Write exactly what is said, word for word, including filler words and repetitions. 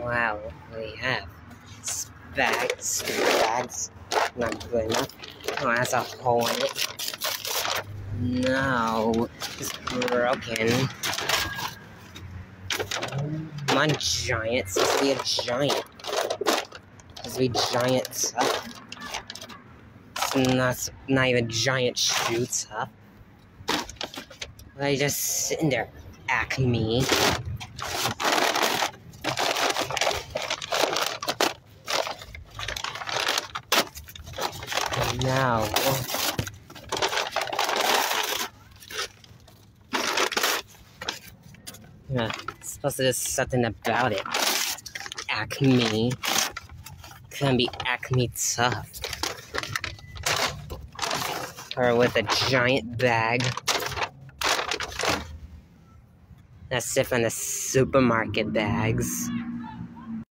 Wow, what do we have? Bags, bags, not good enough. Oh, that's a hole in it. No, it's broken. Come on, giant. It's supposed to be a giant. It's supposed to be giant stuff. It's not, not even giant shoe stuff. Why are you just sitting there, Acme? No. Yeah, it's supposed to do something about it. Acme. Couldn't be Acme tough. Or with a giant bag. That's different than the supermarket bags.